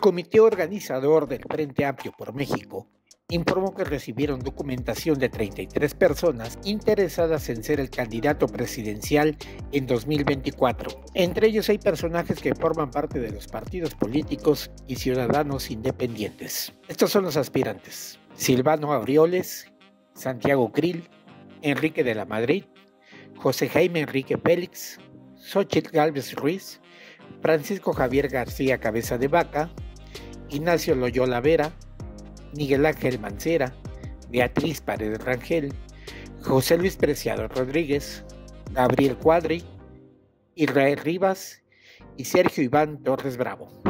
comité organizador del Frente Amplio por México informó que recibieron documentación de 33 personas interesadas en ser el candidato presidencial en 2024. Entre ellos hay personajes que forman parte de los partidos políticos y ciudadanos independientes. Estos son los aspirantes: Silvano Aureoles, Santiago Krill, Enrique de la Madrid, José Jaime Enrique Félix, Xóchitl Gálvez Ruiz, Francisco Javier García Cabeza de Vaca, Ignacio Loyola Vera, Miguel Ángel Mancera, Beatriz Paredes Rangel, José Luis Preciado Rodríguez, Gabriel Cuadri, Israel Rivas y Sergio Iván Torres Bravo.